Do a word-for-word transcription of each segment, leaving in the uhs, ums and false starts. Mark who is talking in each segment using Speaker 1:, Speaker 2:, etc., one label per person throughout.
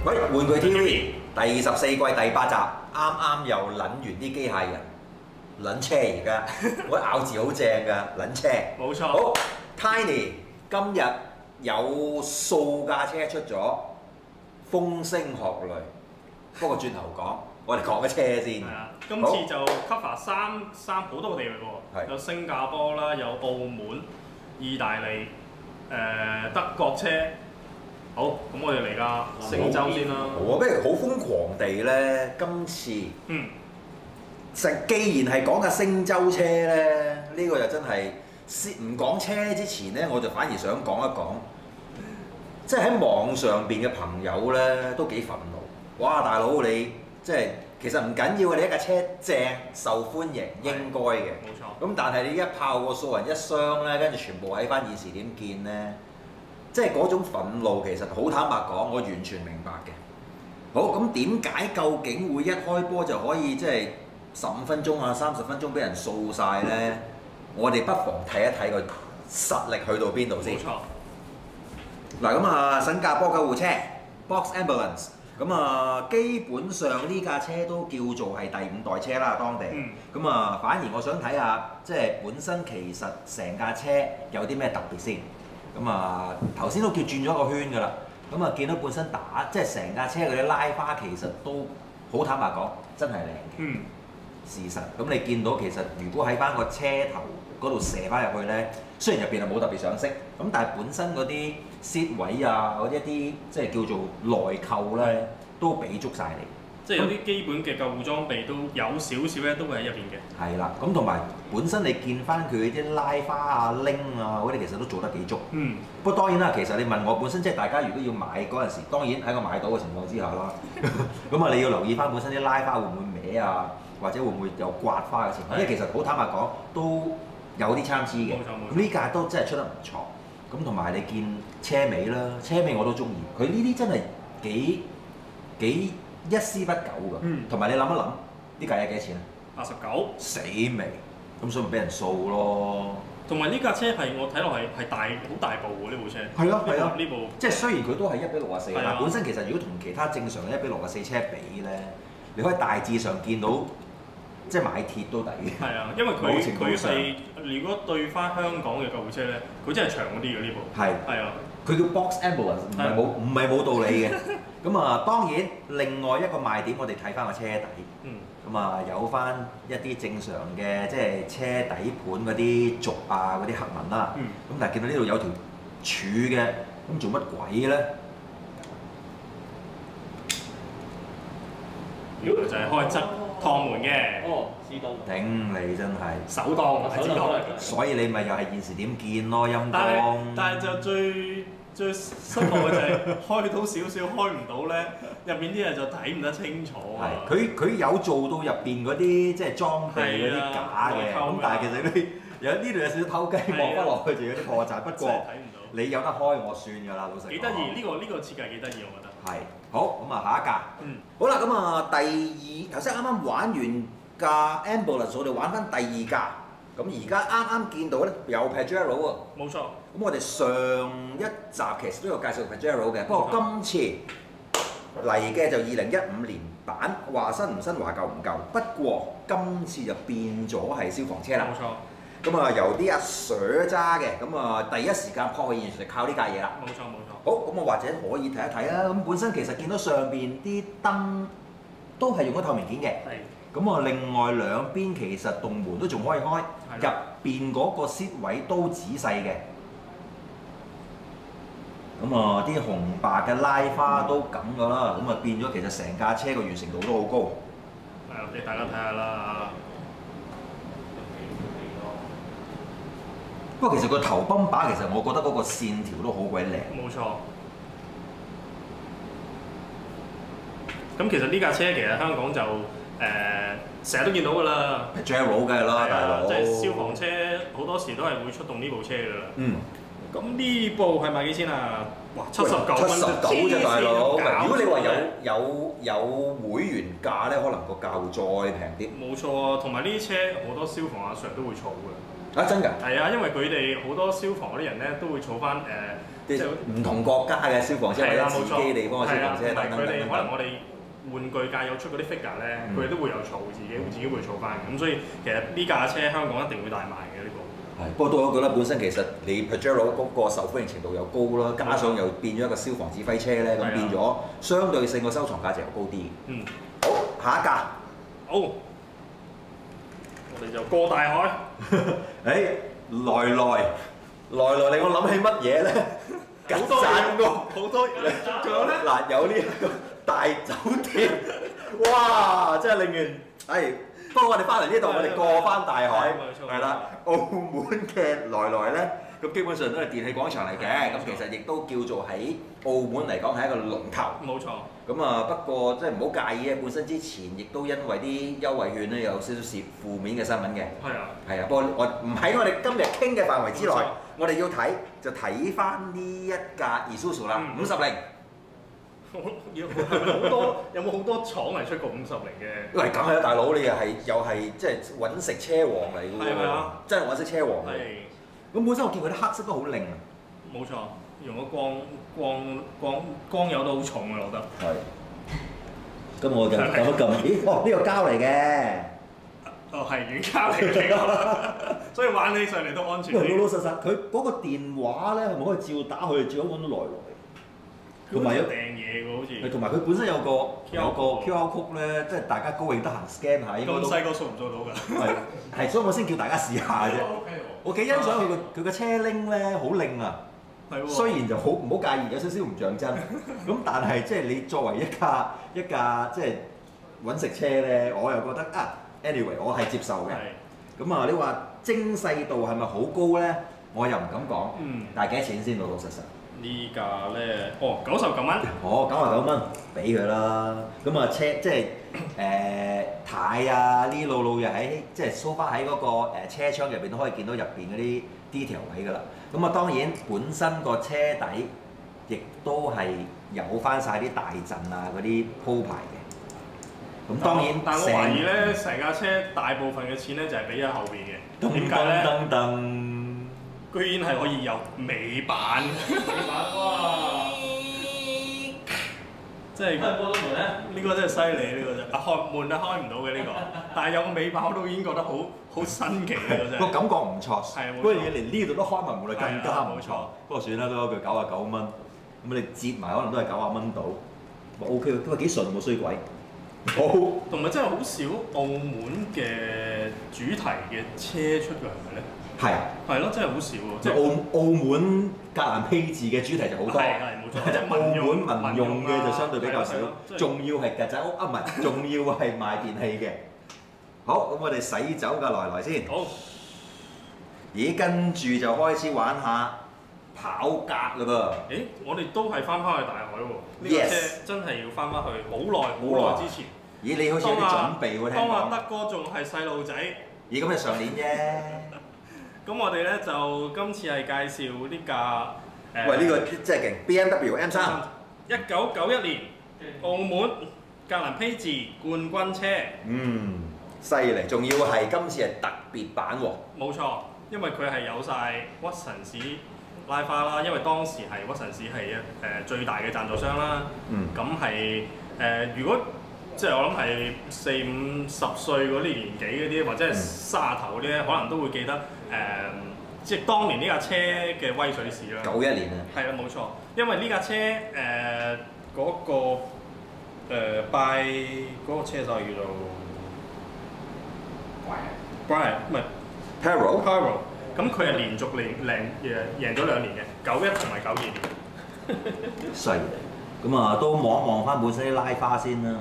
Speaker 1: 喂，玩具 T V 第十四季第八集，啱啱又撚完啲機械人，撚車而家，我咬字好正㗎，撚車。
Speaker 2: 冇錯。
Speaker 1: 好 ，Tiny 今日有數架車出咗，風聲鶴唳。不過轉頭講，我哋講嘅車先。
Speaker 2: 係啊，今次就 cover 三三好多個地域喎，有新加坡啦，有澳門、意大利、誒、呃、德國車。好，咁我哋嚟啦，星洲先啦。
Speaker 1: 好啊，不如好瘋狂地咧，今次
Speaker 2: 嗯，
Speaker 1: 實既然係講架星洲車咧，呢、呢個就真係先唔講車之前咧，我就反而想講一講，即係喺網上邊嘅朋友咧都幾憤怒。哇，大佬你即係其實唔緊要嘅，你一架車正受歡迎應該嘅。
Speaker 2: 冇錯。
Speaker 1: 咁但係你一炮過數人一雙咧，跟住全部喺翻現時點見咧？即係嗰種憤怒，其實好坦白講，我完全明白嘅。好，咁點解究竟會一開波就可以即係十五分鐘啊、三十分鐘俾人掃晒咧？我哋不妨睇一睇個實力去到邊度先。
Speaker 2: 冇錯。
Speaker 1: 嗱咁啊，新加坡救護車 Box Ambulance， 咁啊基本上呢架車都叫做係第五代車啦，當地。咁、嗯、啊，反而我想睇下，即係本身其實成架車有啲咩特別先。咁啊，頭先都叫轉咗個圈㗎啦。咁啊，見到本身打即係成架車嗰啲拉花，其實都好坦白講，真係靚嘅。
Speaker 2: 嗯。
Speaker 1: 事實，咁你見到其實如果喺翻個車頭嗰度射翻入去咧，雖然入邊係冇特別上色，咁但係本身嗰啲 seat 位啊，嗰一啲即係叫做內扣咧，都俾足晒你。
Speaker 2: 即係有啲基本嘅救護裝備都有少少咧，都會喺入邊嘅。
Speaker 1: 係啦，咁同埋本身你見翻佢啲拉花啊、拎啊嗰啲，其實都做得幾足。嗯。不過當然啦，其實你問我本身即係大家如果要買嗰陣時，當然喺我買到嘅情況之下啦。咁啊，你要留意翻本身啲拉花會唔會歪啊，或者會唔會有刮花嘅情況？因為其實好坦白講，都有啲參差嘅。冇錯冇錯。咁呢架都真係出得唔錯。咁同埋你見車尾啦，車尾我都中意。佢呢啲真係幾幾。一絲不苟㗎，同埋、嗯、你諗一諗，呢架嘢幾多錢啊？
Speaker 2: 八十九。死
Speaker 1: 未？咁所以咪俾人掃咯。
Speaker 2: 同埋呢架車係我睇落係係大好大部喎，呢部車。
Speaker 1: 係咯係咯，
Speaker 2: 呢部
Speaker 1: 即係雖然佢都係一比六十四，但本身其實如果同其他正常嘅一比六十四車比咧，你可以大致上見到，即係買鐵都抵嘅。係啊，
Speaker 2: 因為佢佢係如果對翻香港嘅救護車咧，佢真係長嗰啲嘅呢部。係。係啊。佢
Speaker 1: 叫 Box Ambulance， 唔係冇唔係冇道理嘅。咁啊，當然另外一個賣點，我哋睇翻個車底。嗯。咁啊，有翻一啲正常嘅，即係車底盤嗰啲軸啊，嗰啲黑紋啦。嗯。咁但係見到呢度有條柱嘅，咁做乜鬼咧？
Speaker 2: 原來就係開側趟門嘅。
Speaker 3: 哦，自動。
Speaker 1: 頂你真係。
Speaker 2: 手當係自動。
Speaker 1: 所以你咪又係現時點見咯，陰
Speaker 2: 但係
Speaker 1: 公。
Speaker 2: 但係就最最失望嘅就係開到少少，開唔到咧，入邊啲人就睇唔得清楚啊！
Speaker 1: 係，佢佢有做到入邊嗰啲即係裝備嗰啲假嘅，咁但係其實你有呢度有少少偷雞摸不落去，仲有啲破綻。不過你有得開我算㗎啦，老實講。幾得意，呢個呢個設計幾得意，我覺得。係，好咁啊，下一架。嗯。好啦，咁啊，第二頭先啱啱玩完架 Ambulance， 我哋玩翻第二架。咁而家啱啱見到咧，有 Pajero 喎。冇錯。咁我哋上一集其實都有介紹 Pajero 嘅，不過今次嚟嘅就二零一五年版，話新唔新話舊唔舊。不過今次就變咗係消防車啦。冇錯。咁啊，由啲阿 Sir 揸嘅，咁啊第一時間撲去現場就靠呢架嘢啦。冇錯冇錯。好，咁我或者可以睇一睇啦。咁本身其實見到上邊啲燈都係用咗透明件嘅。係。咁啊，另外兩邊其實棟門都仲可以開，入邊嗰個 seat 位都仔細嘅。咁啊，啲紅白嘅拉花都咁噶啦，咁啊變咗其實成架車個完成度都好高。係啊，俾大家睇下啦。不過其實個頭泵把其實我覺得嗰個線條都好鬼靚。冇錯。咁其實呢架車其實香港就〜誒成日都見到㗎啦 ，Pajero 梗係啦，大佬，即係消防車好多時都係會出動呢部車㗎啦。嗯。咁呢部係賣幾錢啊？哇，七十九蚊，七十九啫，大佬。如果你話有有有會員價咧，可能個價會再平啲。冇錯啊，同埋呢啲車好多消防阿 Sir 都會儲㗎。啊，真㗎？係啊，因為佢哋好多消防嗰啲人咧都會儲翻誒即係唔同國家嘅消防車或者自己地方嘅消防車等等等等。
Speaker 2: 佢哋可能我哋玩具界有出嗰啲 figure 咧，佢哋都會有儲自己，自己會儲翻嘅。咁所以其實呢架車香港一定會大賣嘅呢個。
Speaker 1: 係，不過都我覺得本身其實你 Pajero 嗰個受歡迎程度又高啦，加上又變咗一個消防指揮車咧，咁變咗相對性個收藏價值又高啲。
Speaker 2: 嗯。
Speaker 1: 好，下一架。
Speaker 2: 好。我哋就過大海。
Speaker 1: 誒，來來來來令我諗起乜嘢咧？
Speaker 2: 好多嘢，好多嘢。仲有咧？嗱，
Speaker 1: 有呢一個大酒店，哇！真係令人係。不過我哋翻嚟呢度，我哋過翻大海，係啦，澳門嘅來來咧，咁基本上都係電器廣場嚟嘅，咁其實亦都叫做喺澳門嚟講係一個龍頭。
Speaker 2: 冇錯。咁
Speaker 1: 啊，不過即係唔好介意啊，本身之前亦都因為啲優惠券咧有少少涉負面嘅新聞嘅。係啊。係啊，不過我唔喺我哋今日傾嘅範圍之內，我哋要睇就睇翻呢一架 Isuzu 啦，五十鈴。
Speaker 2: 要係咪好多？有冇好多廠係出過五十鈴嘅？
Speaker 1: 喂，梗係啦，大佬你又係又係即係揾食車王嚟㗎喎，
Speaker 2: 係咪啊？
Speaker 1: 真係揾食車王。係。咁本身我見佢啲黑色都好靚啊。冇
Speaker 2: 錯，用咗光光光光油都好重啊，我覺得。
Speaker 1: 係。咁我就撳一撳，咦？哦，呢個膠嚟嘅。
Speaker 2: 哦，係軟膠嚟嘅，所以玩起上嚟都安全啲。
Speaker 1: 老老實實，佢嗰個電話咧係咪可以照打佢？照揾到來來。
Speaker 2: 同埋有訂嘢喎，好似。
Speaker 1: 同埋佢本身有個有個 Q R code 咧，即係大家高興得閒 scan 下，應該都。
Speaker 2: 咁細個掃唔掃到㗎？
Speaker 1: 係係，所以我先叫大家試下啫。我幾欣賞佢個佢個車拎咧，好靚啊！係喎。雖然就好唔好介意，有少少唔像真。咁但係即係你作為一架一架即係揾食車咧，我又覺得啊 ，anyway 我係接受嘅。係。咁啊，你話精細度係咪好高咧？我又唔敢講。嗯。但係幾多錢先？老老實實。呢
Speaker 2: 架咧，哦，九十九蚊。
Speaker 1: 哦，九十九蚊，俾佢啦。咁啊，車即係誒軚啊，呢路路又喺即係 show 翻喺嗰個誒車窗入邊都可以見到入邊嗰啲 detail 位㗎啦。咁啊，當然本身個車底亦都係有翻晒啲大陣啊嗰啲鋪排嘅。咁當然，
Speaker 2: 但係我懷疑咧，成架車大部分嘅錢咧就係俾咗後邊嘅。點解咧？噔噔噔居然係可以有尾板，尾板哇！即係開唔開到門咧？呢個真係犀利，呢個真。啊開門啊開唔到嘅呢個，但係有個尾板我都已經覺得好好新奇啦真係。
Speaker 1: 個感覺唔錯，係啊冇錯。嗰樣嘢連呢度都開埋門，更加唔錯。不過算啦，都嗰句九啊九蚊，咁你折埋可能都係九啊蚊到，咪 O K 喎，都係幾順喎衰鬼。好。
Speaker 2: 同埋真係好少澳門嘅主題嘅車出㗎係咪咧？
Speaker 1: 係，
Speaker 2: 係咯，真係好少喎！
Speaker 1: 即係澳澳門格蘭披治嘅主題就好多，
Speaker 2: 係係冇錯。即係
Speaker 1: 澳門民用嘅就相對比較少，仲要係曱甴屋啊，唔係，仲要係賣電器嘅。好，咁我哋洗走架來來先。好。咦，跟住就開始玩下跑格啦噃。
Speaker 2: 誒，我哋都係翻返去大海喎。呢架車真係要翻返去好耐好耐之前。
Speaker 1: 咦，你好似有啲準備喎，聽講。
Speaker 2: 當阿德哥仲係細路仔。
Speaker 1: 咦，咁係上年啫。
Speaker 2: 咁我哋咧就今次係介紹呢架
Speaker 1: 誒，喂呢個真係勁 B M W M 三，
Speaker 2: 一九九一年澳門格蘭披治冠軍車。嗯，
Speaker 1: 犀利，仲要係今次係特別版喎。
Speaker 2: 冇錯，因為佢係有晒屈臣氏拉花啦，因為當時係屈臣氏係一誒最大嘅贊助商啦。嗯。咁係誒，如果即係我諗係四五十歲嗰啲年紀嗰啲，或者係卅頭嗰啲咧，可能都會記得。誒、呃，即係當年呢架車嘅威水史啦。
Speaker 1: 九一年啊。
Speaker 2: 係啦，冇錯，因為呢架車誒嗰、呃那個誒拜嗰個車手叫做 Brian，唔係
Speaker 1: Paro
Speaker 2: Paro， 咁佢係連續贏贏贏贏咗兩年嘅，九一同埋九二年。
Speaker 1: 犀利，咁啊都望一望翻本身啲拉花先啦。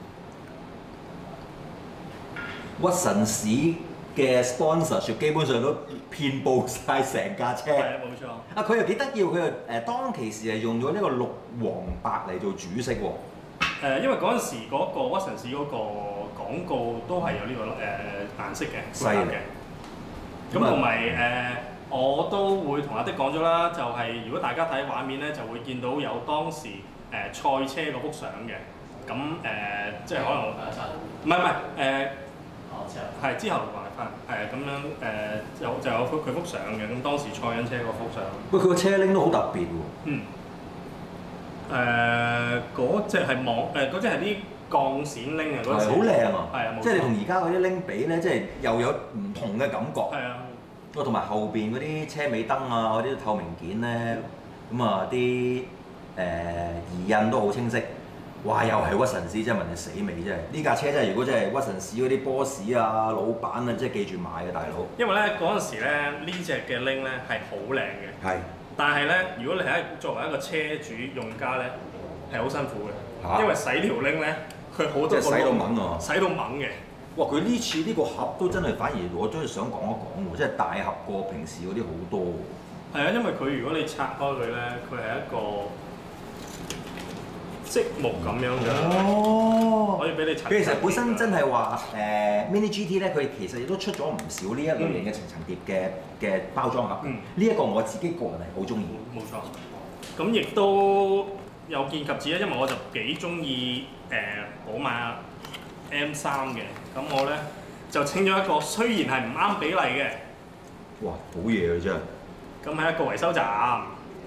Speaker 1: 屈臣氏嘅 sponsorship 基本上都遍佈晒成架車。
Speaker 2: 係啊，冇錯。
Speaker 1: 啊，佢又幾得意喎！佢又誒當其時係用咗呢個綠黃白嚟做主色喎。誒、
Speaker 2: 呃，因為嗰陣時嗰個屈臣氏嗰個廣告都係有呢、這個誒、呃、顏色嘅，
Speaker 1: 犀利嘅。
Speaker 2: 咁同埋誒，我都會同阿的講咗啦，就係、是、如果大家睇畫面咧，就會見到有當時誒、呃、賽車嗰幅相嘅。咁誒、呃，即係可能唔係唔係誒。
Speaker 3: 之後。
Speaker 2: 係之後買翻，係咁樣誒有就有幅佢幅相嘅，咁當時賽恩車嗰幅相。
Speaker 1: 喂，佢個車拎都好特別喎。
Speaker 2: 嗯。誒嗰隻係網誒嗰隻係啲鋼線拎嘅嗰陣時。
Speaker 1: 好靚啊！
Speaker 2: 係啊，
Speaker 1: 即係你同而家嗰啲拎比咧，即係又有唔同嘅感覺。
Speaker 2: 係啊。
Speaker 1: 哇！同埋後邊嗰啲車尾燈啊，嗰啲透明件咧，咁啊啲誒儀印都好清晰。哇！又係屈臣氏，真係問你死未真係？呢架車真係如果真係屈臣氏嗰啲 boss 啊、老闆啊，真係記住買嘅大佬。
Speaker 2: 因為咧嗰陣時咧呢隻嘅拎咧係好靚嘅。
Speaker 1: 係。但
Speaker 2: 係咧，如果你係作為一個車主用家咧，係好辛苦嘅，
Speaker 1: 啊、
Speaker 2: 因為洗條拎咧，佢好多個
Speaker 1: 洗到猛喎，
Speaker 2: 洗到猛嘅。
Speaker 1: 哇！佢呢次呢個盒都真係反而我真係想講一講喎，即係大盒過平時嗰啲好多喎。
Speaker 2: 係啊，因為佢如果你拆開佢咧，佢係一個積木咁樣嘅，哦，可以俾你拆。
Speaker 1: 其實本身真係話誒 Mini G T 咧，佢其實亦都出咗唔少呢一類型嘅層層疊嘅嘅包裝盒。呢一、嗯、個我自己個人係好中意。
Speaker 2: 冇錯。咁亦都有見及此咧，因為我就幾中意誒寶馬 M 三嘅，咁我咧就整咗一個雖然係唔啱比例嘅。
Speaker 1: 哇！好嘢啊真係。
Speaker 2: 咁係一個維修站。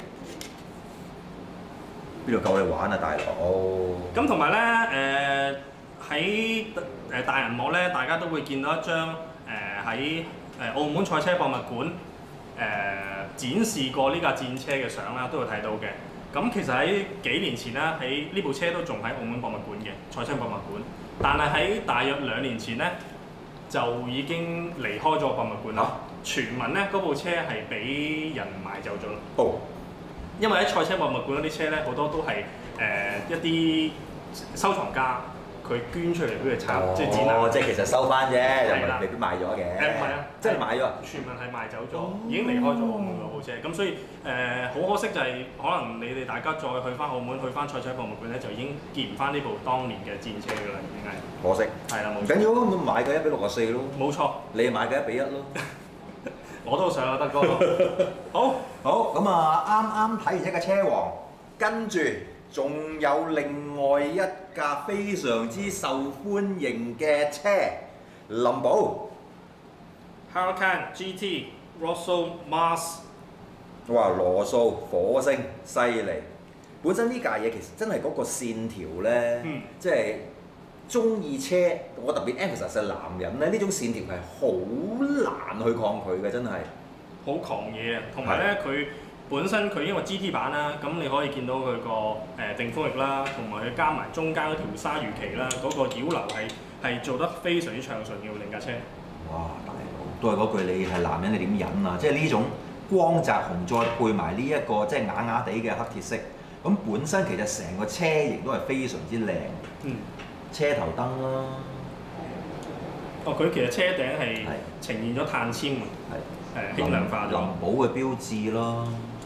Speaker 1: 邊度夠你玩啊，大佬？
Speaker 2: 咁同埋咧，誒喺誒大銀幕咧，大家都會見到一張誒喺誒澳門賽車博物館誒、呃、展示過呢架戰車嘅相啦，都會睇到嘅。咁其實喺幾年前啦，喺呢部車都仲喺澳門博物館嘅賽車博物館，但係喺大約兩年前咧就已經離開咗博物館啦。啊、傳聞咧嗰部車係俾人買走咗啦。哦。因為喺賽車博物館嗰啲車咧，好多都係誒、呃、一啲收藏家佢捐出嚟俾佢參，哦、即係展覽。即係
Speaker 1: 其實收翻啫，又唔係未必賣咗嘅。誒唔係啊，即係買咗。
Speaker 2: 傳聞係賣走咗，哦、已經離開咗澳門嗰部車。咁所以誒好、呃、可惜就係、是、可能你哋大家再去翻澳門去翻賽車博物館咧，就已經見唔翻呢部當年嘅戰車㗎啦，已經係。
Speaker 1: 可惜。係啦，冇。唔緊要，咁買嘅一比六十四咯。
Speaker 2: 冇錯。
Speaker 1: 你買嘅一比一咯。
Speaker 2: 我都想啊，德哥。好，
Speaker 1: 好咁啊！啱啱睇完一架車王，跟住仲有另外一架非常之受歡迎嘅車，林寶
Speaker 2: Huracan G T Rosso Mars。
Speaker 1: 哇！羅素火星犀利，本身呢架嘢其實真係嗰個線條咧，嗯、即係中意車，我特別 emphasize 係男人咧，呢種線條係好難去抗拒嘅，真係。
Speaker 2: 好狂野啊！同埋咧，佢本身佢因為 G T 版啦，咁你可以見到佢個誒定風翼啦，同埋佢加埋中間嗰條鯊魚鰭啦，嗰、那個擾流係係做得非常之暢順嘅另架車。
Speaker 1: 哇！大佬，都係嗰句，你係男人你點忍啊？即係呢種光澤紅再配埋呢一個即係啞啞地嘅黑鐵色，咁本身其實成個車型都係非常之靚。嗯。車頭燈啦。
Speaker 2: 哦，佢其實車頂係呈現咗碳纖嘅。係。誒輕量化咗。
Speaker 1: 林寶嘅標誌咯。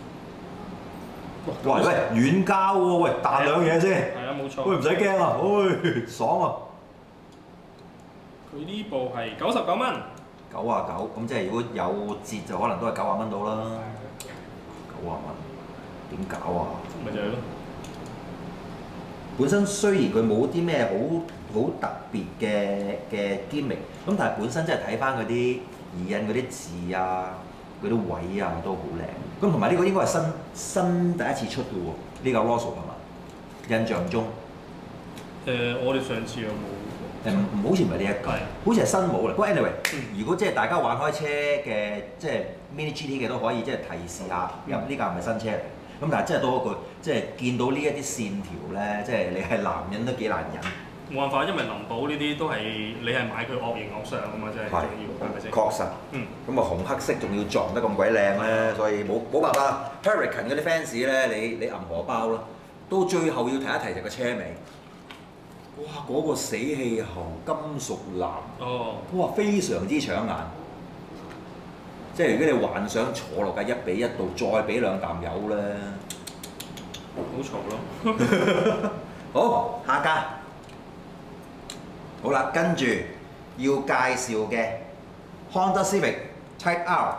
Speaker 1: 喂喂，軟膠喎，喂彈兩嘢先。
Speaker 2: 係啊，冇錯。
Speaker 1: 喂唔使驚啊，喂爽啊！
Speaker 2: 佢呢部係九十九蚊。
Speaker 1: 九啊九，咁即係如果有折就可能都係九啊蚊到啦。九啊蚊，點搞啊？
Speaker 2: 咪就係咯。
Speaker 1: 本身雖然佢冇啲咩好好特別嘅嘅 gimmick，咁但係本身真係睇翻嗰啲儀印嗰啲字啊、嗰啲位啊都好靚。咁同埋呢個應該係新新第一次出嘅喎，呢個 Rosso 係嘛？印象中。
Speaker 2: 誒、呃，我哋上次有冇？
Speaker 1: 誒唔唔，好似唔係呢一個，好似係新冇啦。不過 anyway，、嗯、如果即係大家玩開車嘅，即係 Mini G T 嘅都可以即係提示下，入呢架係咪新車嚟？咁但係真係多一句，即係見到呢一啲線條咧，即係你係男人都幾難忍。
Speaker 2: 冇辦法，因為林寶呢啲都係你係買佢惡形惡相啊嘛，真係重要，係咪先？
Speaker 1: 確實。嗯。咁啊，紅黑色仲要撞得咁鬼靚咧，所以冇冇辦法。Huracan 嗰啲 fans 咧，你你揞荷包啦，到最後要提一提就個車尾。哇！嗰、那個死氣喉金屬藍。哦。哇！非常之搶眼。即係如果你幻想坐落架一比一度，再俾兩啖油咧，
Speaker 2: 好嘈咯。
Speaker 1: 好，下架。好啦，跟住要介紹嘅 Honda Civic Type R。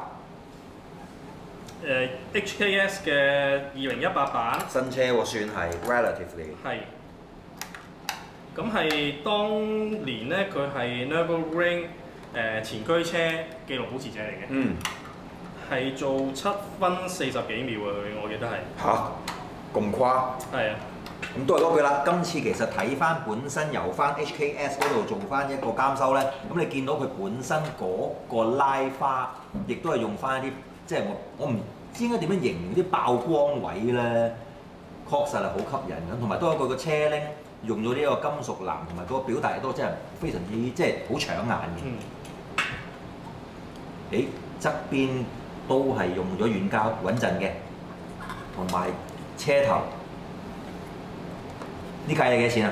Speaker 2: 誒 H K S 嘅二零一八版。
Speaker 1: 新車喎，算係 relatively。
Speaker 2: 係。咁係當年咧，佢係 Nürburgring 誒前驅車紀錄保持者嚟嘅。
Speaker 1: 嗯。
Speaker 2: 係做七分四十幾秒啊！佢我記得係。
Speaker 1: 嚇！咁誇？係
Speaker 2: 啊。
Speaker 1: 咁都係嗰句啦。今次其實睇翻本身由翻 H K S 嗰度做翻一個監修咧，咁你見到佢本身嗰個拉花，亦都係用翻一啲即係我我唔知應該點樣形容啲爆光位咧，確實係好吸引咁，同埋都有佢個車鈴用咗呢個金屬藍，同埋嗰個表達亦都真係非常之即係好搶眼嘅。嗯。誒側邊都係用咗軟膠穩陣嘅，同埋車頭。呢架嘢幾錢啊？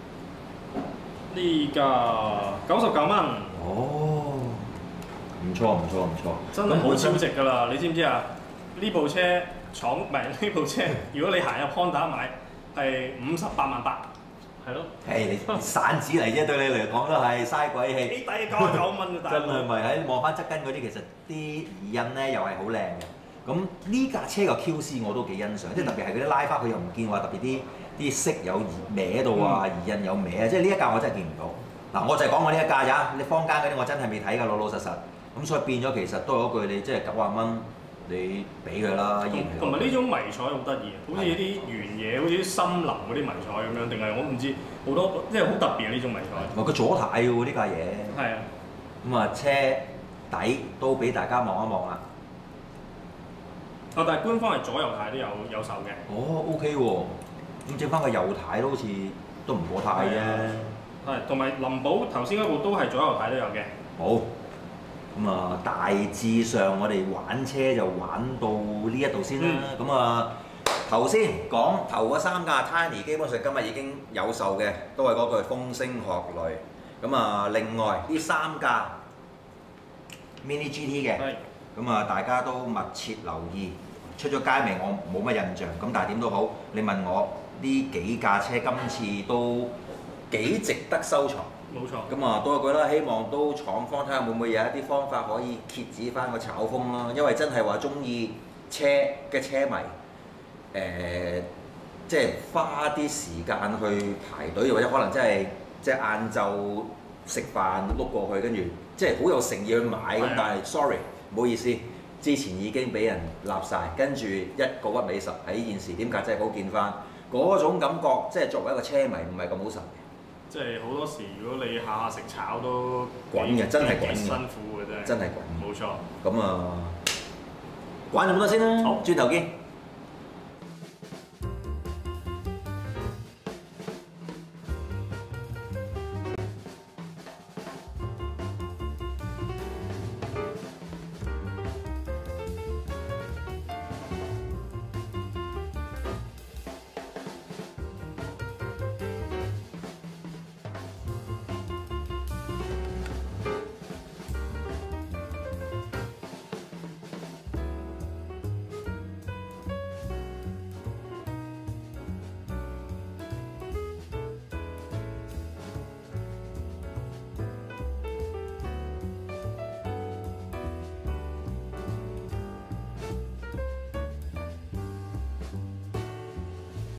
Speaker 2: 呢架九十九蚊。
Speaker 1: 哦，唔錯唔錯唔錯。
Speaker 2: 真係好超值㗎啦！你知唔知啊？呢部車廠唔係呢部車，如果你行入 Honda 買係五十八萬八。係咯。誒，你
Speaker 1: 散紙嚟啫，對你嚟講都係嘥鬼氣。
Speaker 2: 幾抵九十九蚊啊！大佬。
Speaker 1: 真係咪喺望翻側跟嗰啲，其實啲耳印咧又係好靚嘅。咁呢架車個 Q C 我都幾欣賞，即係特別係嗰啲拉花，佢又唔見話特別啲。啲色有歪到啊，耳印有歪啊，即係呢一架我真係見唔到。嗱，我就係講我呢一架咋，你坊間嗰啲我真係未睇㗎，老老實實。咁所以變咗其實都係嗰句，你即係九十蚊，你俾佢啦，已經。
Speaker 2: 同埋呢種迷彩好得意，好似啲原野，好似啲森林嗰啲迷彩咁樣，定係我唔知好多，即係好特別啊呢種迷彩。
Speaker 1: 唔係佢左軚嘅喎呢架嘢。
Speaker 2: 係啊。
Speaker 1: 咁啊，車底都俾大家望一望啦。
Speaker 2: 啊！但係官方係左右軚都有有手嘅。
Speaker 1: 哦 ，OK 喎。咁整翻個右軚都好似都唔過軚啫。
Speaker 2: 係，同埋林寶頭先嗰部都係左右軚都有嘅。
Speaker 1: 好。咁啊，大致上我哋玩車就玩到呢一度先啦。咁、嗯、啊，頭先講頭嗰三架 Tiny 基本上今日已經有售嘅，都係嗰句風聲鶴雷。咁啊，另外呢三架 Mini G T 嘅，咁啊大家都密切留意。出咗街未？我冇乜印象。咁但係點都好，你問我。呢幾架車今次都幾值得收藏，
Speaker 2: 冇錯。
Speaker 1: 咁啊，多一句啦，希望都廠方睇下會唔會有一啲方法可以遏止翻個炒風啦。因為真係話中意車嘅車迷，誒、呃，即係花啲時間去排隊，或者可能真係即係晏晝食飯碌過去，跟住即係好有誠意去買咁。但係 sorry，唔好意思，之前已經俾人立晒，跟住一個屈尾十喺現時點解真係好見翻。嗰種感覺，即係作為一個車迷，唔係咁好受嘅。
Speaker 2: 即係好多時，如果你下下食炒都
Speaker 1: 滾嘅，真係滾嘅，
Speaker 2: 辛苦嘅真係。
Speaker 1: 真係滾。
Speaker 2: 冇錯。
Speaker 1: 咁啊，玩咁多先啦。好，轉頭見。